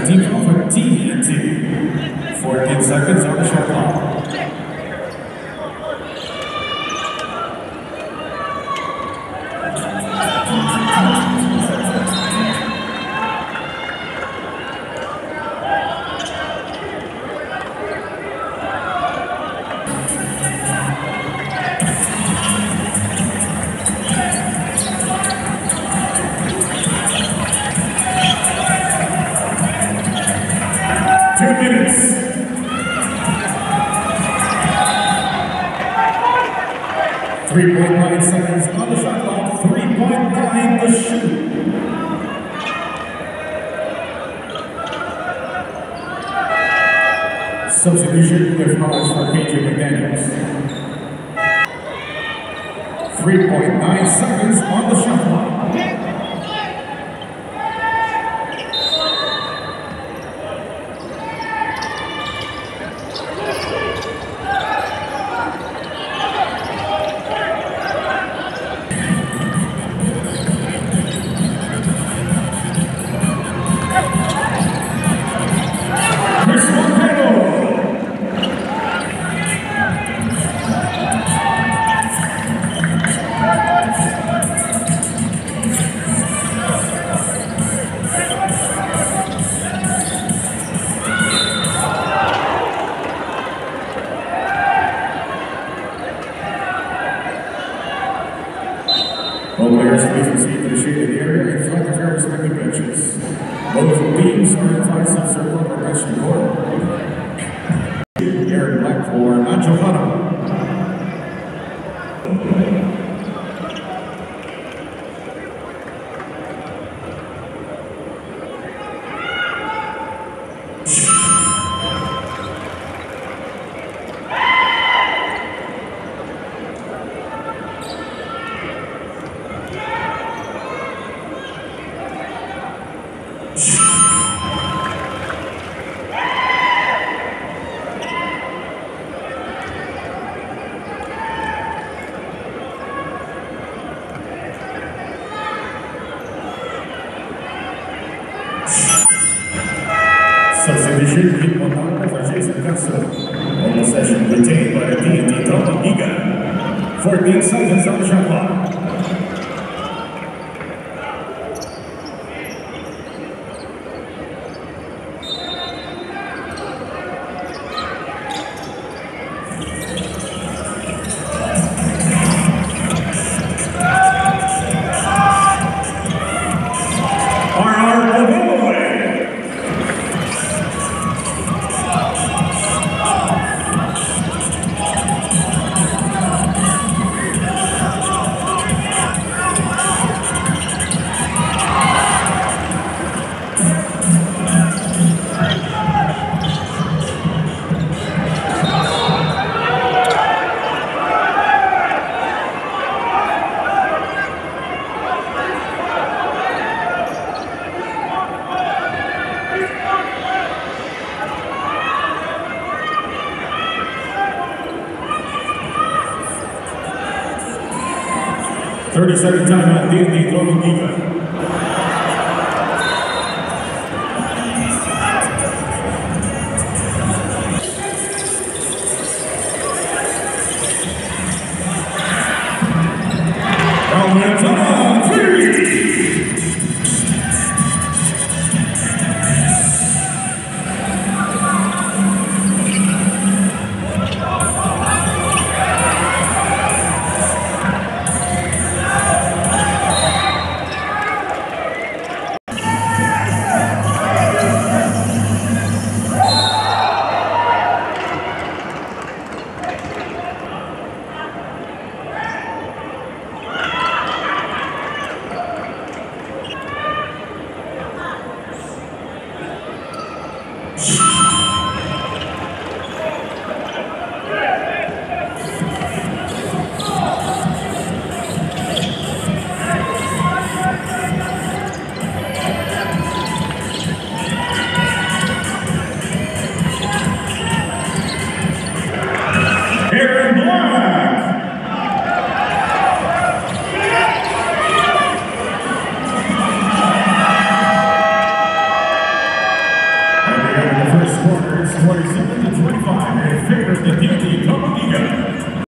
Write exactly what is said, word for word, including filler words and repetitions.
team foul for T N T. fourteen seconds on the shot clock. Two minutes. three point nine seconds on the shot clock. three point nine the shoot. Substitution with knowledge for K J McDaniels. three point nine seconds on the shot clock. All players please proceed to the shaded area in front of your respective benches. Both teams are advised to circle or bench court. Aaron Black for Nacho Hana. Substitution in one hour for Jason Castro. On the session retained by the T N T Tom Giga. fourteen seconds on the shot clock. thirty second timeout, D N T Tom Giga. the P T